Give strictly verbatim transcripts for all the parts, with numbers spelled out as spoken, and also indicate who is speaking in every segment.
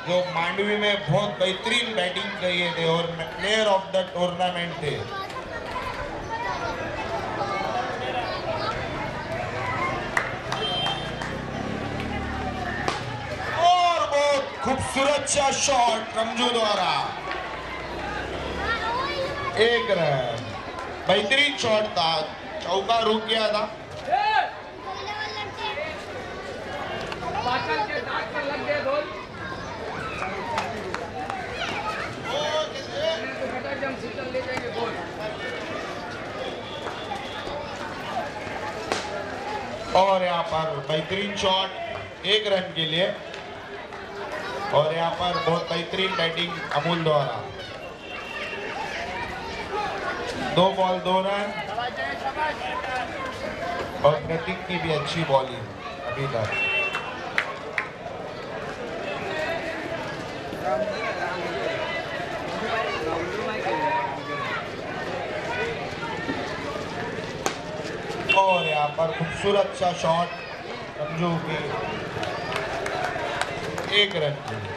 Speaker 1: जो मांडवी में बहुत बेहतरीन बैटिंग किए थे और प्लेयर ऑफ द टूर्नामेंट थे। और बहुत खूबसूरत सा शॉट रमजू द्वारा, एक रन, बेहतरीन शॉट था, चौका रुक गया था। और यहाँ पर बेहतरीन शॉट एक रन के लिए, और यहाँ पर बहुत बेहतरीन बैटिंग अमूल द्वारा, दो बॉल दो रन, और प्रतीक की भी अच्छी बॉलिंग अभी तक। और यहाँ पर खूबसूरत सा शॉट रमजू की, एक रन के लिए।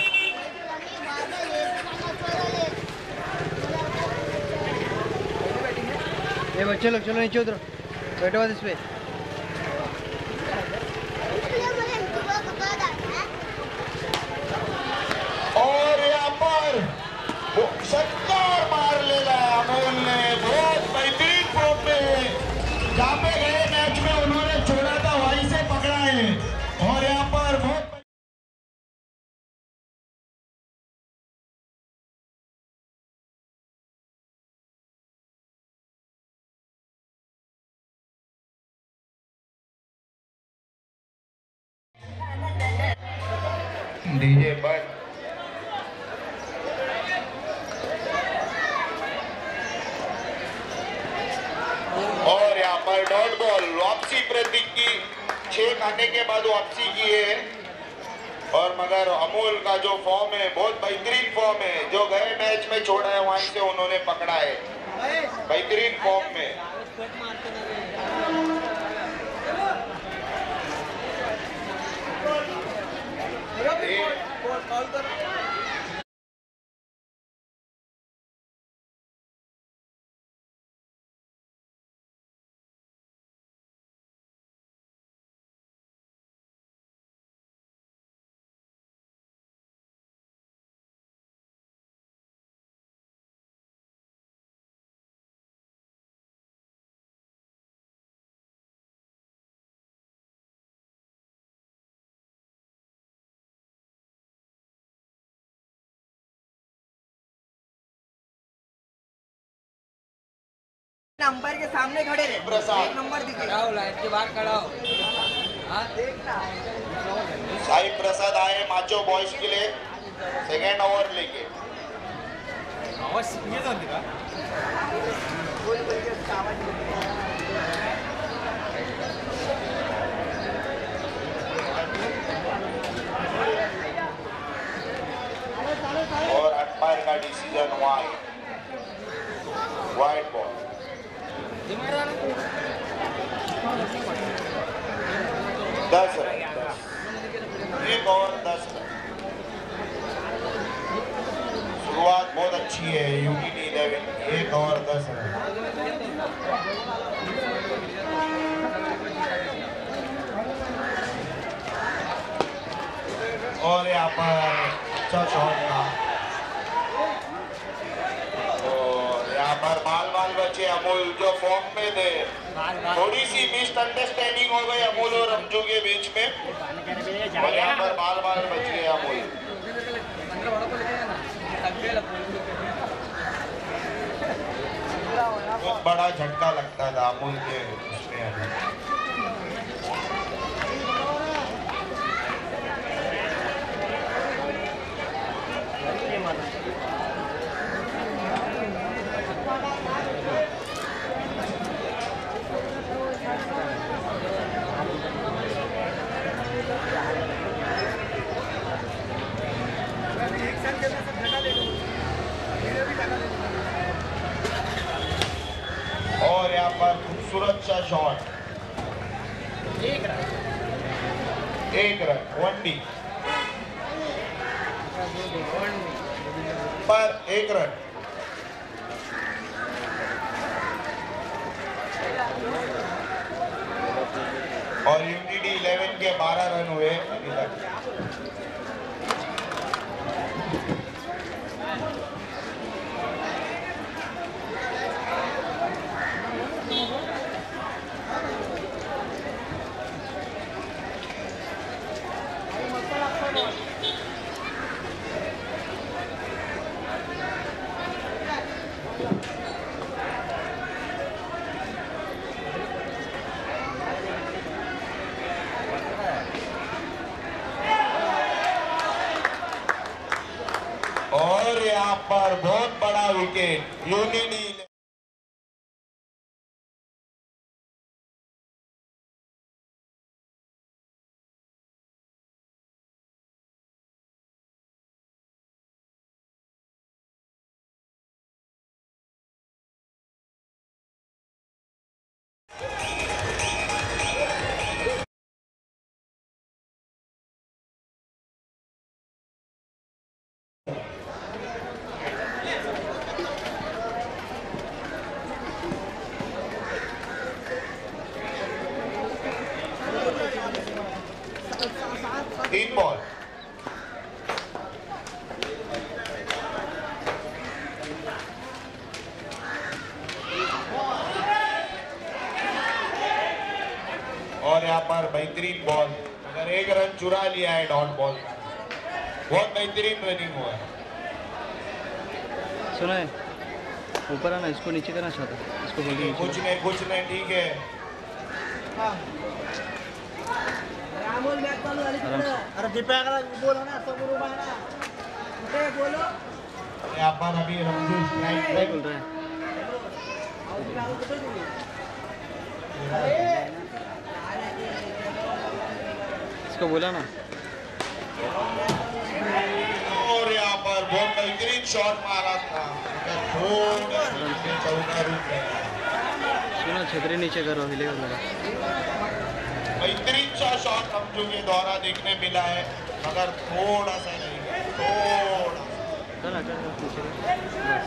Speaker 2: ये बच्चे लोग चलो नीचे उतरो, बैठो बस इस पे।
Speaker 1: और यहाँ पर शक्कर मार लेला अमूल ने, बहुत बेहतरीन फॉर्म में, जहाँ पे गए मैच में उन्होंने छोड़ा था वहीं से पकड़ा है। और यहाँ पर बहुत डीजे बट और यहाँ पर डॉट बॉल वापसी प्रतीक की, छह खाने के बाद वापसी की है। और मगर अमूल का जो फॉर्म है बहुत बेहतरीन फॉर्म है, जो गए मैच में छोड़ा है वहां से उन्होंने पकड़ा है, बेहतरीन फॉर्म में।
Speaker 3: नंबर के सामने खड़े रहे, एक नंबर दिखेगा, लाइन के बाहर खड़ा हो। हाँ देखना,
Speaker 1: साई प्रसाद आए माचो बॉयज के लिए सेकेंड ओवर लेके। और अंपायर का डिसीजन वाइड, वाइड बॉल। दस रन, एक और दस रन। शुरुआत बहुत अच्छी है यूनिटी इलेवन, एक और दस रन। और यहाँ पर अच्छा शॉट था, और यहाँ पर बाल बाल बचे अमूल जो फॉर्म में थे। थोड़ी सी मिसअंडरस्टैंडिंग हो गई अमूल और रमजू के बीच में, और यहाँ पर बाल बाल बच गए अमूल। बहुत बड़ा झटका लगता था अमूल के उसमें अभी। और यहाँ पर खूबसूरत सा शॉट, एक रन, एक रन, वन डी। पर एक रन। और यूनिटी इलेवन के बारह रन हुए अभी तक। और यहाँ पर बहुत बड़ा विकेट यूनिटी तीन बॉल। और यहाँ पर बेहतरीन बॉल, अगर एक रन चुरा लिया है डॉट बॉल, बहुत बेहतरीन रनिंग हुआ है।
Speaker 2: सुना है ऊपर आना, इसको नीचे करना चाहता है, इसको बोल दीजिए
Speaker 1: कुछ नहीं कुछ नहीं ठीक है।
Speaker 3: अरे दीपक बोलो ना, सब बोलो।
Speaker 1: यहाँ पर अभी रमजू स्ट्राइक
Speaker 2: क्या बोल रहा है, इसको बोला ना।
Speaker 1: और यहाँ पर बहुत बेहतरीन शॉट मारा था, थोड़ा चौका रुक गया।
Speaker 2: सुना छतरी नीचे करो, हिलेगा जरा।
Speaker 1: बेहतरीन सा शॉट रमजू के द्वारा देखने मिला है, मगर थोड़ा सा नहीं, थोड़ा
Speaker 2: कर कर नीचे बस।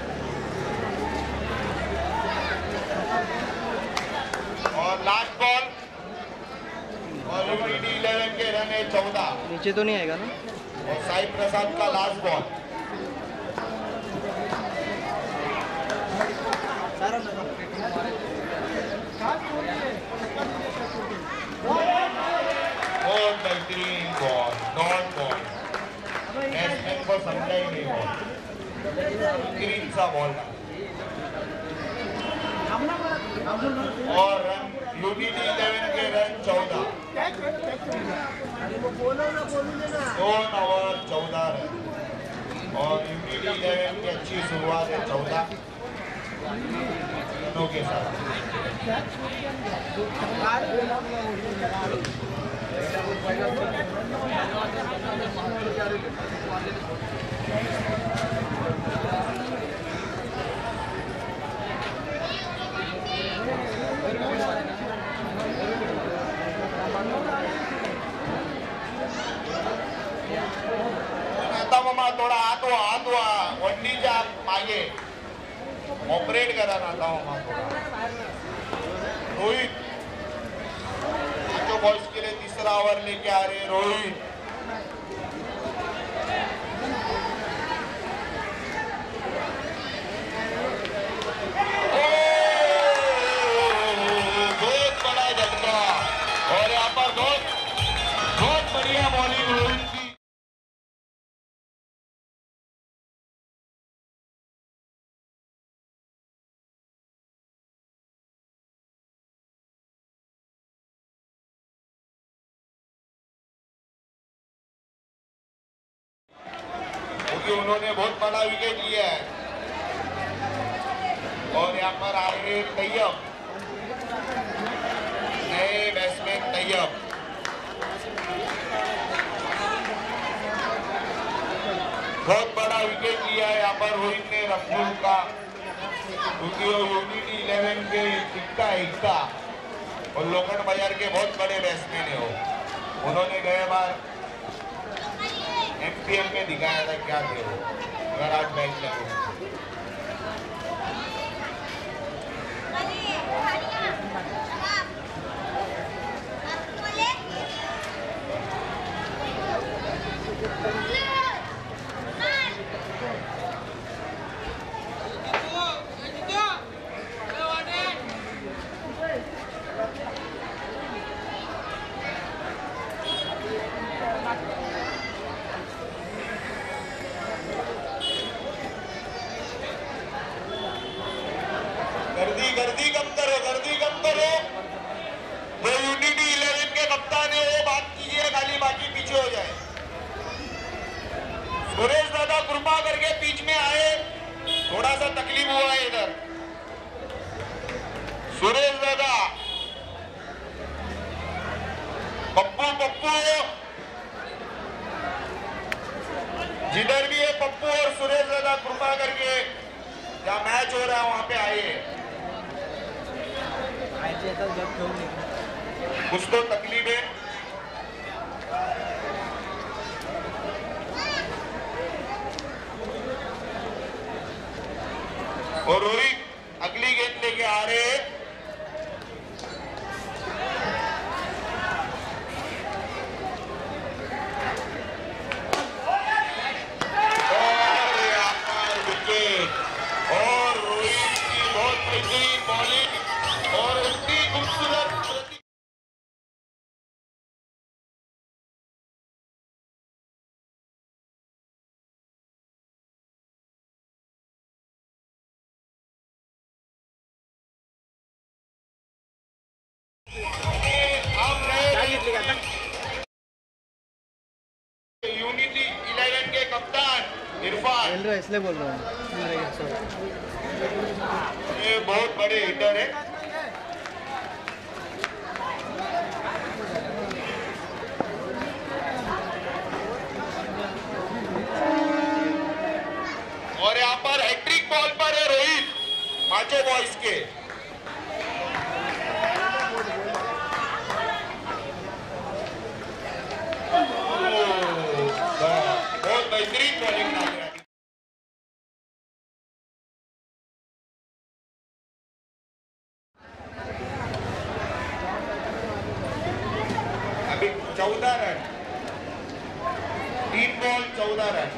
Speaker 1: और लास्ट बॉल और यूनिटी इलेवन के रन है चौदह।
Speaker 2: नीचे तो नहीं आएगा ना।
Speaker 1: और साई प्रसाद का लास्ट बॉल। बहुत बेहतरीन बॉल, नॉट बॉल, बैट्समैन को समझा ही नहीं बॉल, बेहतरीन सा बॉल था। और रन यूनिटी इलेवन के रन चौदह, दो ओवर चौदह रन। और यूनिटी इलेवन की अच्छी शुरुआत है चौदह रनों के साथ। मामा थोडा आत वा आत वा वंडीच्या मागे ऑपरेट करा आता मामा थोडा। रोहित जो बॉल्स के लिए तीसरा ओवर लेके आ रहे रोहित। बहुत बड़ा झटका और यहाँ पर बहुत बहुत बढ़िया बॉलिंग रोहित की। क्योंकि उन्होंने बहुत बड़ा विकेट लिया है। और यहाँ पर आ रहे तैयब, नए बैट्समैन तैयब। बहुत बड़ा विकेट लिया है यहाँ पर रोहित ने रमजू का, क्योंकि वो यूनिटी इलेवन के इक्का इक्का और लोखंड बाजार के बहुत बड़े बैट्समैन है वो। उन्होंने गए बार एमपीएल में दिखाया था क्या थे वो, अगर आज मैच लगो। गर्दी गर्दी कम करो, गर्दी कम करो। जो यूनिटी इलेवन के कप्तान है वो बात कीजिए खाली, बाकी पीछे हो जाए। सुरेश दादा कृपा करके बीच में आए, थोड़ा सा तकलीफ हुआ है इधर। सुरेश दादा, पप्पू पप्पू जिधर भी है पप्पू और सुरेश दादा कृपा करके जहाँ मैच हो रहा है वहां पे आइए। कुछ तो तकलीफ है। और रोहित अगली गेंद लेके आ रहे हैं। और यहाँ पर विकेट, और रोहित की बहुत बेहतरीन बॉलिंग और इतनी खूबसूरत प्रति यूनिटी इलेवन के कप्तान इरफान,
Speaker 2: खेल रहा है इसलिए बोल रहा हूँ।
Speaker 1: ये बहुत बड़े हिटर है। और यहाँ पर हैट्रिक बॉल पर है रोहित पांचों बॉयज के। बहुत बेहतरीन बॉलिंग लग रहा है। अभी चौदह रन, तीन बॉल चौदह रन।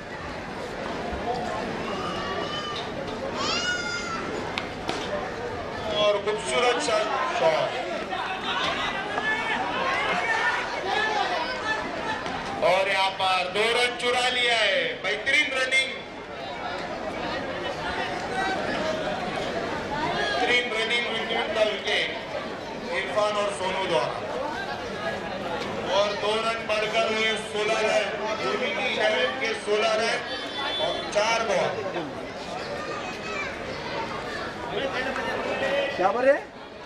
Speaker 1: और खूबसूरत शॉट, और यहाँ पर दो रन चुरा लिया है। बेहतरीन रनिंग, बेहतरीन running wicket the wicket Irfan और सोनू द्वारा। और दो रन बढ़कर हुए सोलह रन, यूनिटी इलेवन के सोलह रन और चार बॉल।
Speaker 4: क्या बोले?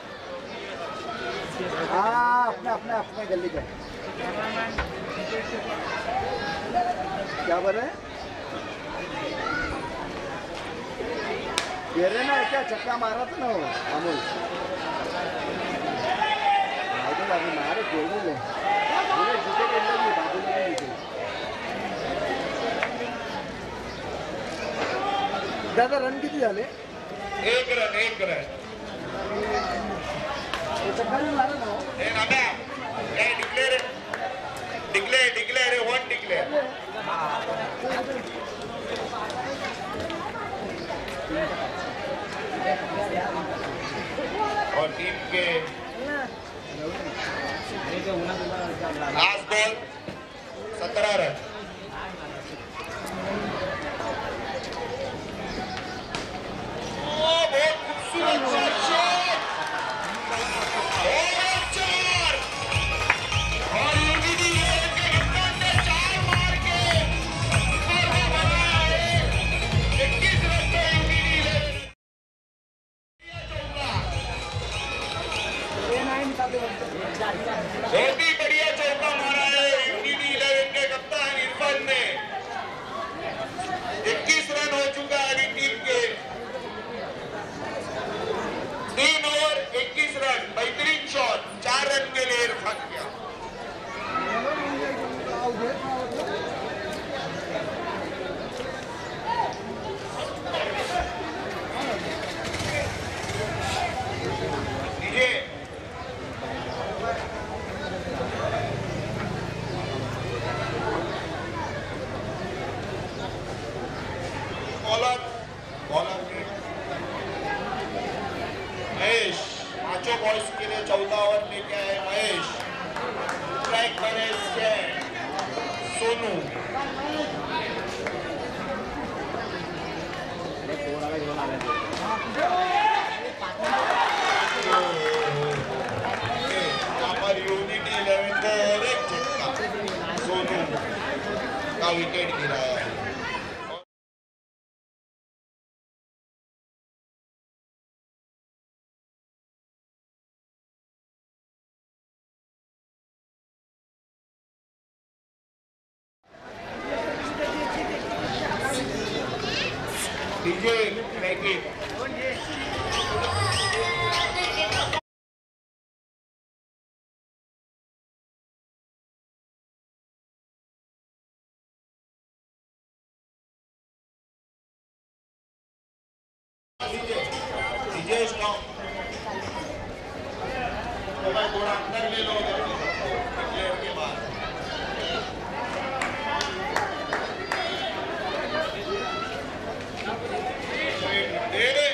Speaker 4: हाँ, अपने अपने अपने गली पे। क्या बोले? ये रे ना क्या छक्का मारा था ना वो अमूल। अभी मारे खेल ले, पूरे जीते के अंदर भी बादल नहीं जीते। दादा रन किती झाले?
Speaker 1: एक रन, एक रन।
Speaker 4: छक्का नहीं मारा ना वो?
Speaker 1: ए नाना, ए declare, declare, declare, one declare. और टीम के लास्ट बॉल सत्रह रन। ओ बहुत खूबसूरत शॉट, और चार, और यूनिटी इलेवन के कप्तान ने चार मार के स्कोर को बढ़ाया है इक्कीस रन पे यूनिटी इलेवन। बहुत ही बढ़िया चौका मारा है यूनिटी इलेवन के कप्तान यहाँ पर यूनिटी इलेवन को और एक झटका सोनू का विकेट गिराया है। डीजे मैगी डीजे स्टॉप तो भाई थोड़ा अंदर ले लो प्लेयर के बाद दे दे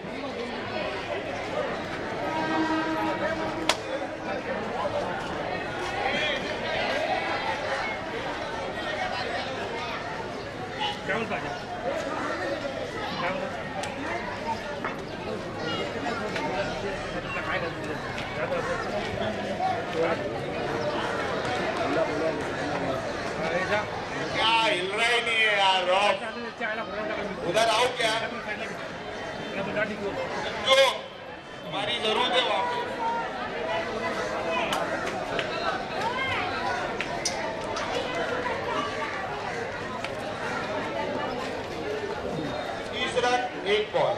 Speaker 1: क्या हिल रहा ही नहीं है यार रॉक उधर आओ क्या जो हमारी जरूरत है वहां पे तीसरा एक बॉल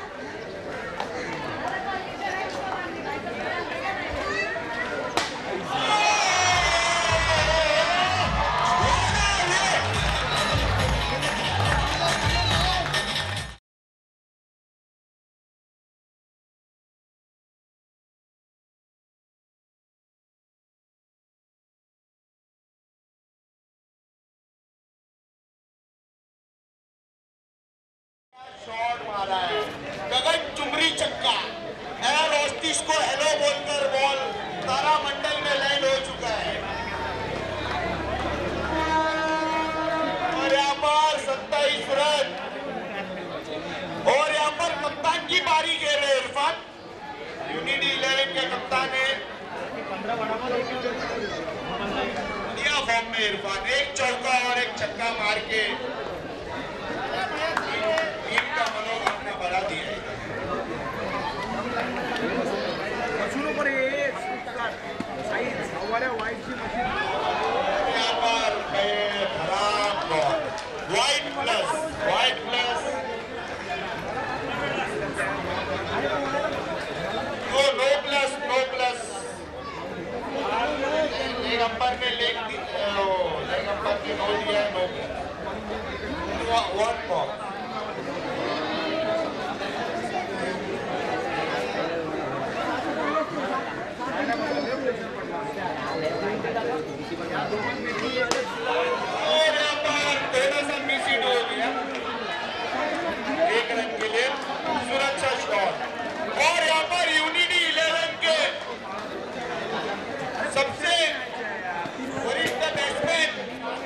Speaker 1: शॉट मारा है गगन चुमरी चक्का एयर होस्टिस को हेलो बोलकर बॉल तारामंडल में लैंड हो चुका है और यहाँ पर सत्ताईस रन और यहाँ पर कप्तान की बारी खेल रहे इरफान यूनिटी इलेवन के कप्तान है बढ़िया फॉर्म में इरफान एक चौका और एक छक्का मार के टीम का मनोभावना बढ़ा दिया है यहाँ पर खराब ball wide plus wide plus no no plus no plus leg umpire ने लेग लेग अंपर ने नो दिया नो वन बॉल और यहाँ पर थोड़ा सा मिसिड हो गया एक रन के लिए सुरक्षा शॉट और यहाँ पर यूनिटी इलेवन के सबसे वरिष्ठ बैट्समैन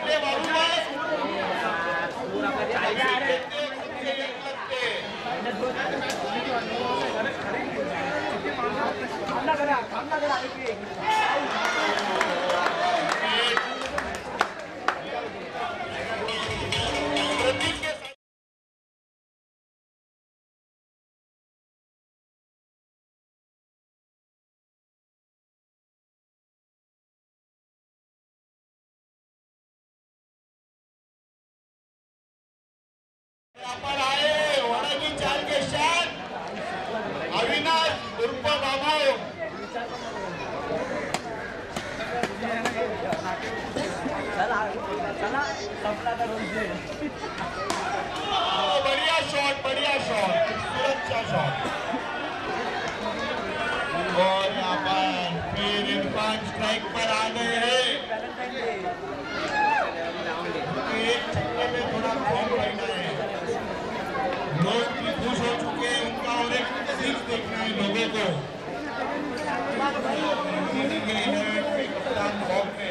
Speaker 1: पर आए वाड़ा की चाल के शान अविनाश उर्फ बाबू बढ़िया शॉट बढ़िया शॉट सुरक्षा शॉट और यहाँ पर फिर इरफान स्ट्राइक पर आ गए हैं एक छक्के में थोड़ा फॉर्म रहना है लोग भी खुश हो चुके हैं उनका और एक सिक्स देखना है लोगों को कप्तान फॉर्म में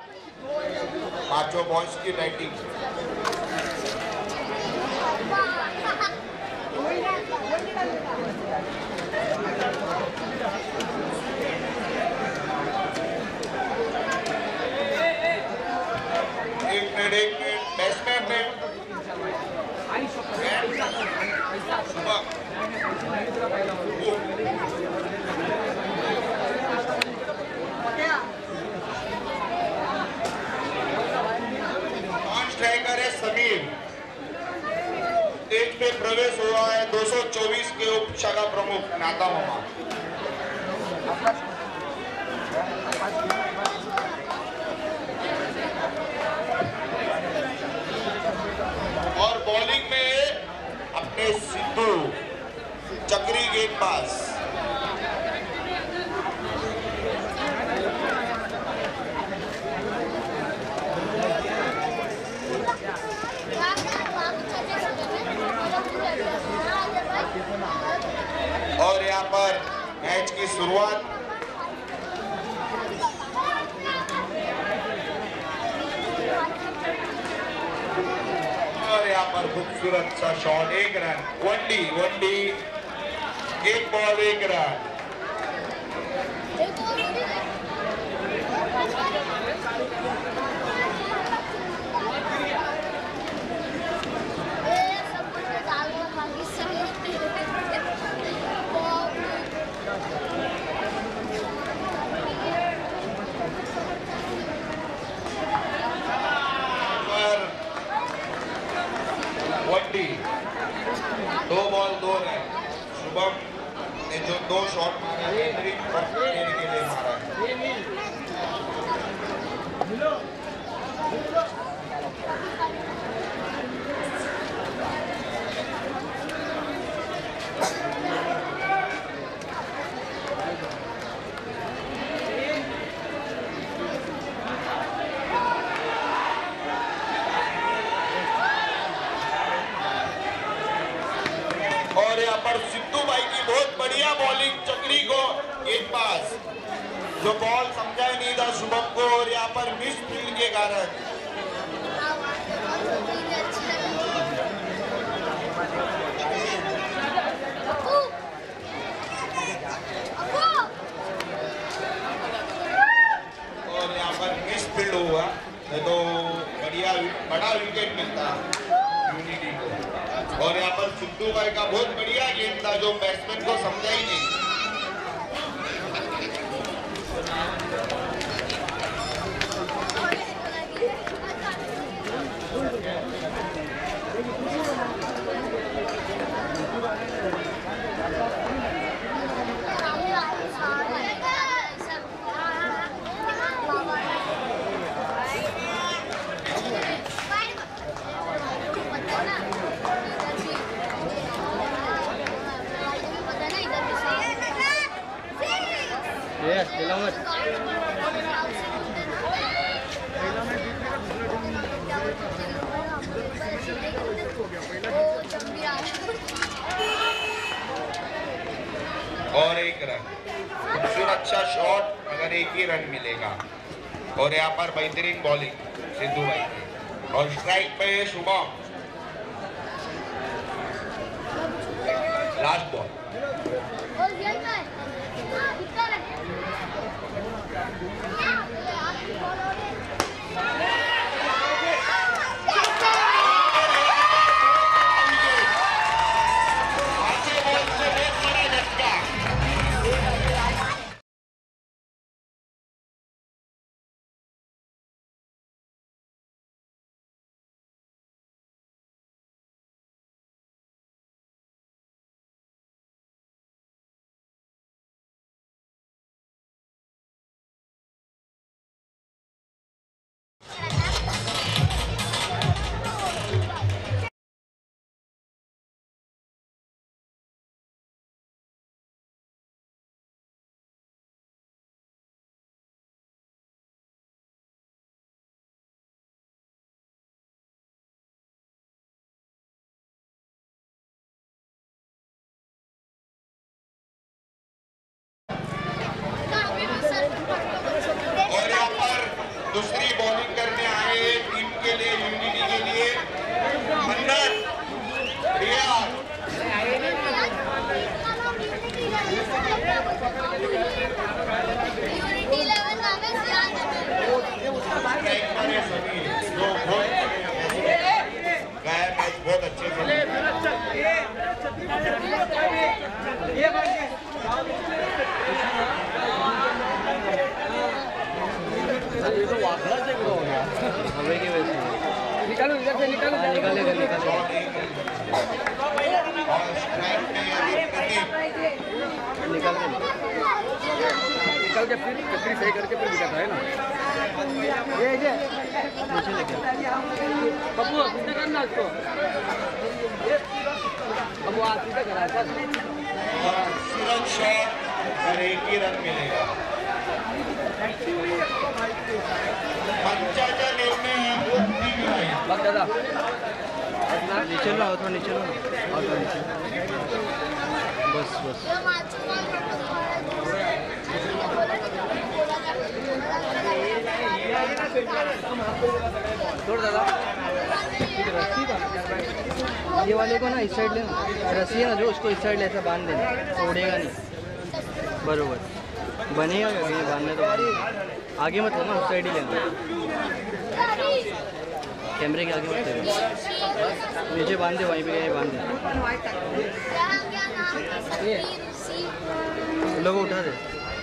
Speaker 1: पांचों बॉयज की बैटिंग। एक मिनट एक मिनट बैट्समैन ने स्ट्राइकर है समीर। स्टेज पे प्रवेश हुआ है दो सौ चौबीस के उप शाखा प्रमुख नाता मामा। और बॉलिंग में अपने सिद्धू चक्री गेंदबाज। और यहाँ पर मैच की शुरुआत और यहाँ पर खूबसूरत सा शॉट, एक रन, वनडी वनडी, एक बॉल एक रन। वनडी, दो बॉल दो रन। शुभम ने जो दो शॉट मारा है के लिए मारा है। और यहाँ पर सिद्धू भाई की बहुत बढ़िया बॉलिंग, चक्री को गेंदबाज जो बॉल समझा ही नहीं था शुभम को, और यहाँ पर मिस फील्ड के कारण और यहाँ पर मिस फील्ड हुआ, तो बढ़िया बड़ा विकेट मिलता यूनिटी को। और यहाँ पर सिद्धू भाई का बहुत बढ़िया गेम था जो बैट्समैन को समझा ही नहीं।
Speaker 2: ये खेला मत।
Speaker 1: और एक रन, खूबसूरत अच्छा शॉट, मगर एक ही रन मिलेगा। और यहाँ पर बेहतरीन बॉलिंग सिद्धू भाई की, और स्ट्राइक पे शुभम। लास्ट बॉल दूसरी
Speaker 4: ये तो वाखड़ा से हो गया
Speaker 2: हवे की वजह से
Speaker 3: निकालो इधर से निकालो
Speaker 2: हाँ, निकालेगा निकालेगा
Speaker 1: और स्ट्राइक में अभी प्रदीप
Speaker 2: निकाल के
Speaker 3: निकाल के फिर चक्री सही करके फिर दिखाता है ना ये ये
Speaker 2: नीचे लेके
Speaker 3: पप्पू सीधा करना उसको अब वो आज सीधा करा सर
Speaker 1: और सूरज शॉट और एक ही रन मिलेगा पंचायत निर्णय है
Speaker 3: बस दादा
Speaker 2: नीचे लो थोड़ा नीचे लो और थोड़ा नीचे बस बस
Speaker 3: छोड़ दादा
Speaker 2: ये वाले को ना इस साइड लेना रस्सी है ना जो उसको इस साइड ऐसा बांध देना उड़ेगा नहीं बरोबर बनेगा क्या नहीं बांधने तो बांध देना। आगे मत लेना उस साइड ही लेना कैमरे के आगे मत लेना नीचे बांध दे वहीं पे कहीं बांध दे लोग उठा दे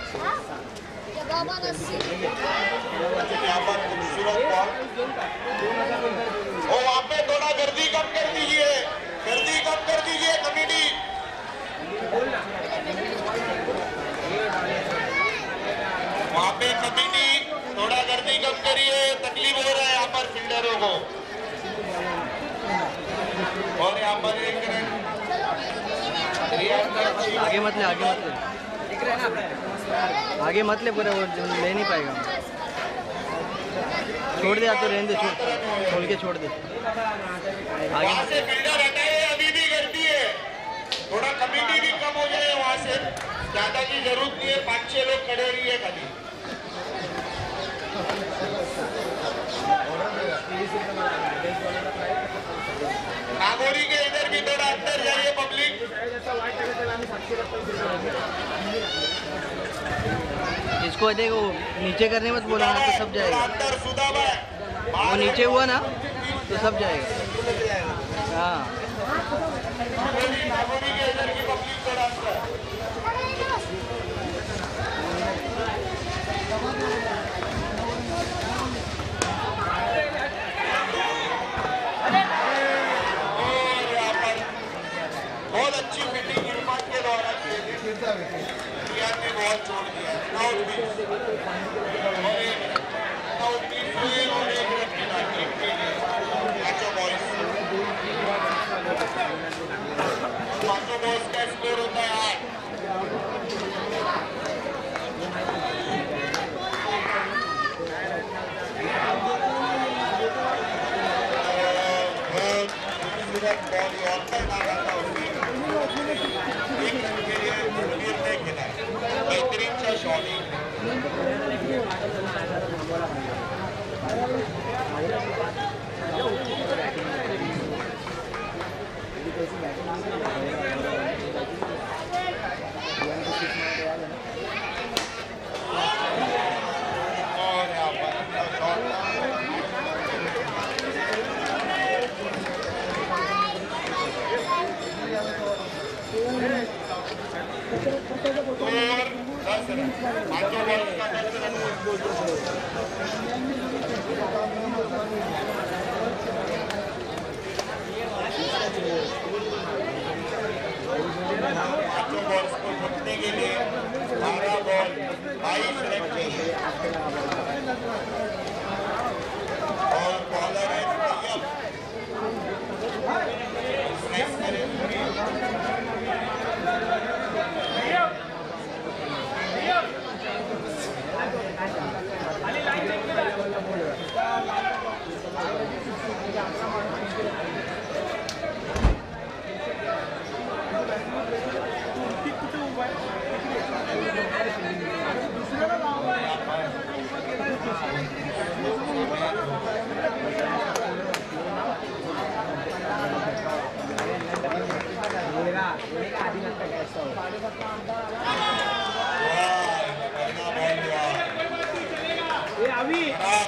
Speaker 1: यहाँ पर खूबसूरत बॉल ओ वहाँ पे थोड़ा गर्दी कम कर दीजिए गर्दी कम कर दीजिए कमेटी वहाँ पे कमेटी थोड़ा गर्दी कम करिए तकलीफ हो रहा है यहाँ पर फील्डरों को और यहाँ पर एक रन
Speaker 2: आगे मत ले आगे मत ले आगे मत ले पूरा वो ले नहीं पाएगा छोड़ दे या तो रहने दे छोड़ खोल के छोड़ दे आगे
Speaker 1: वहाँ से फील्डर हटाए अभी भी गर्दी है थोड़ा कमेटी भी कम हो जाए वहाँ से ज्यादा की जरूरत नहीं है पाँच छह लोग खड़े रहिए खाली नागौरी के इधर भी थोड़ा अंदर जाइए पब्लिक
Speaker 2: इसको देखो नीचे करने मत बोला ना तो सब जाएगा
Speaker 1: अंदर सुदामा है
Speaker 2: वो नीचे हुआ ना तो सब जाएगा हाँ
Speaker 1: नागौरी के इधर की पब्लिक थोड़ा अंदर बहुत अच्छी फील्डिंग इरफान के द्वारा की गई रियाज ने बहुत छोड़ दिया आउट भी और एक आउट भी हुए और एक रन मिला टीम के लिए पांचों बॉयज पांचों बॉयज का स्कोर होता है आठ बहुत खूबसूरत बॉल और करना था उसने बेहतरीन सा शॉटिंग और यहाँ पर शॉट और दस रन पांचों बॉल्स का दस रन पांचों बॉल्स को जीतने के लिए बारह बॉल बाईस रन चाहिए और बॉलर है तैयब स्ट्राइक करेंगे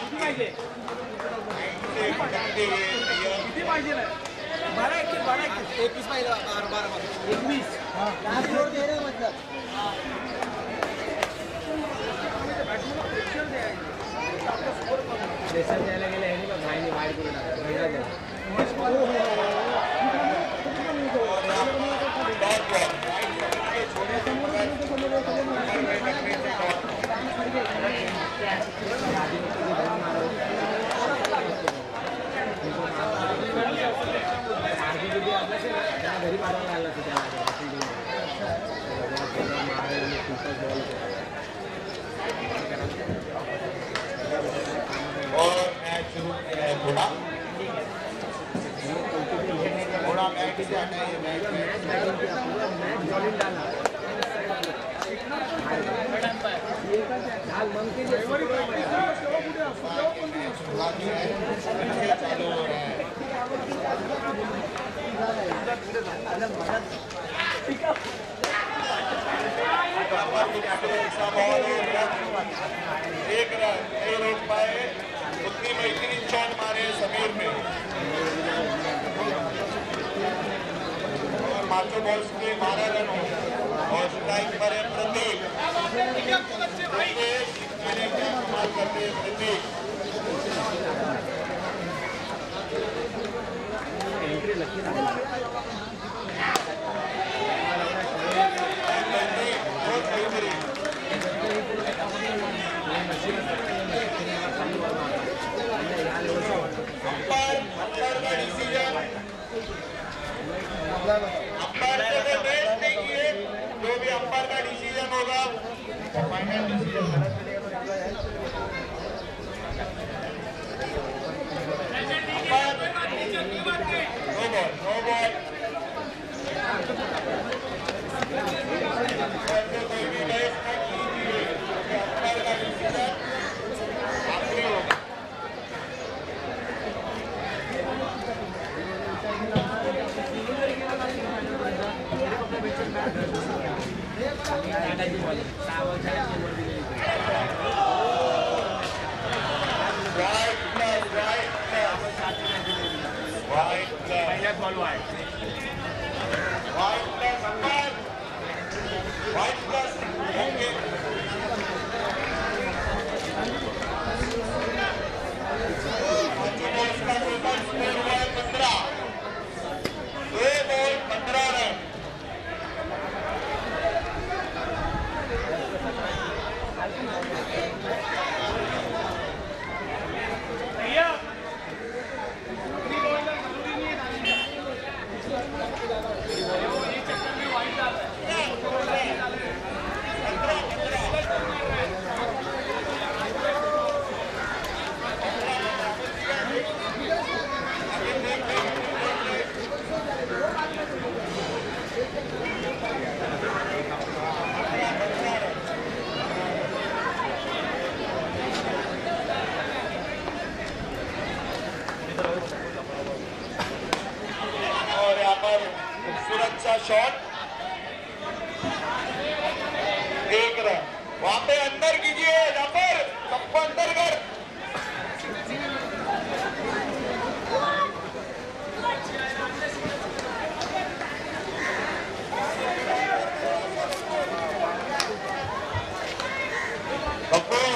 Speaker 1: किती पाहिजे
Speaker 3: एकवीस पाहिजे बारा बारा एकवीस लास्ट रोड दे रहे मतलब प्रेशर द्यायला गेलं ह्याने बघ भाईने बाहेर करून घरी पाठवायला आला
Speaker 1: और मैच शुरू थोड़ा थोड़ा मैच चालू हो रहा है एक रन नहीं रोक पाए उतनी बेहतरीन शॉट मारे समीर ने और माचो बॉल्स के बारह रन हो और स्ट्राइक पर है प्रतीक कमाल करते हैं प्रतीक बहुत बेहतरीन अंपायर अंपायर का डिसीजन अंपायर से अगर मैच नहीं किए जो भी अंपायर का डिसीजन होगा final decision umpire no ball no ball कोई भी मैच नहीं कीजिए अंपायर का डिसीजन आखिरी होगा Right plus, right plus, right plus, right plus, umpire, right plus, okay. इसका टोटल स्कोर हुआ है पंद्रह, दो बॉल पंद्रह रन। शॉट एक रन वहां पे अंदर कीजिए जाफर सबको अंदर कर कपूर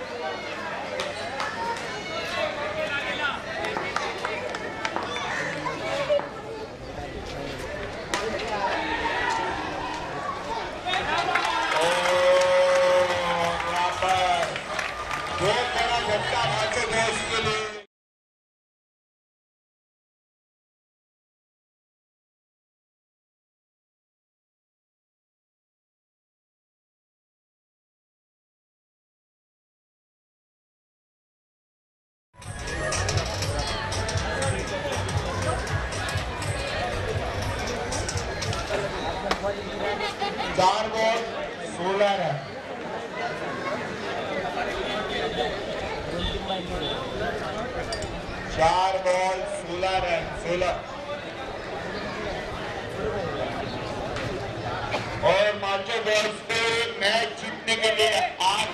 Speaker 1: बहुत बड़ा झटका माचो बॉस के लिए चार बॉल सोलह रन चार बॉल सोलह रन सोलह और माचो बॉल्स पे मैच जीतने के लिए आठ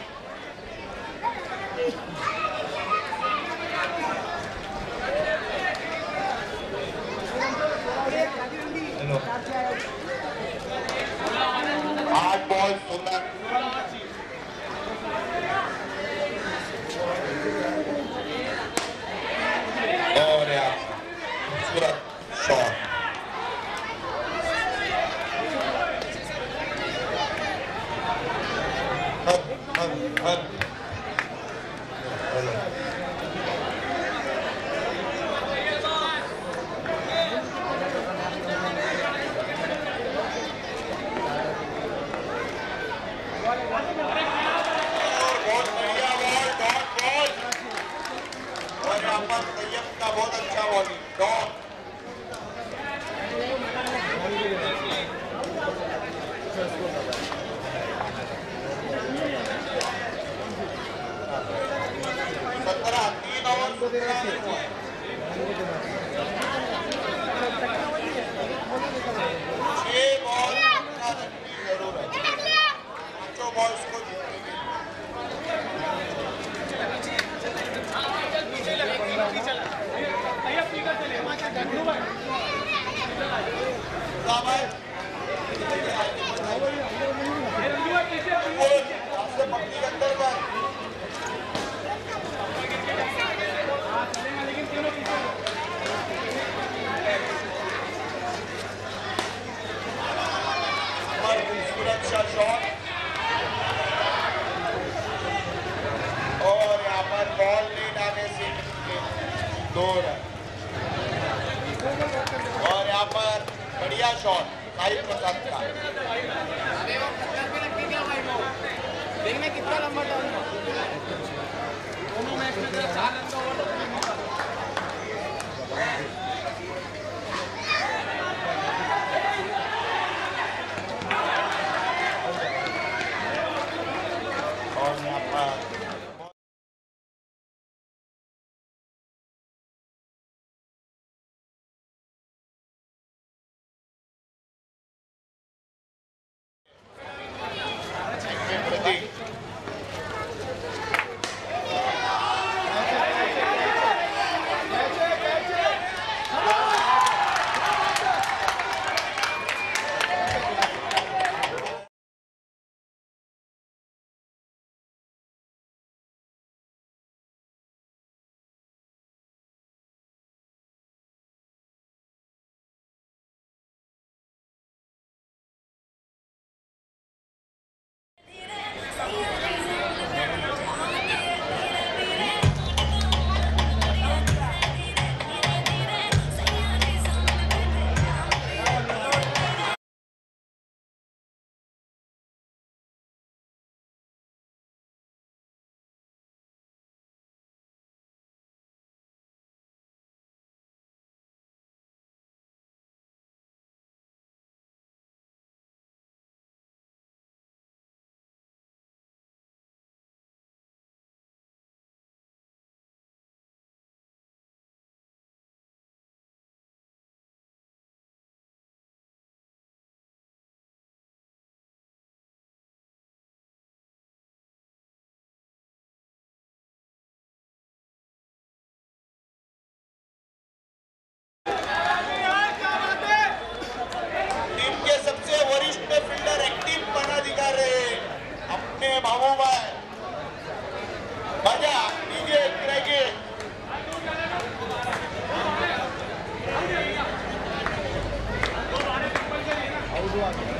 Speaker 1: आठ बॉल सुंदर और यहाँ खूबसूरत शॉट का बहुत अच्छा बॉलिंग डॉट सत्रह तीन ओवर छह बॉल की जरूरत पांचों बॉल्स को जीतने के आपसे पक्की के अंदर का खूबसूरत सा शॉट और यहाँ पर बॉल लेट आने से दो रन और यहाँ पर बढ़िया शॉट साहिल प्रसाद का
Speaker 3: देखने कितना लंबा था दोनों मैच में चार रन का ओवर
Speaker 1: और यहाँ पर महबूबा है बजा डीजे क्रिकेट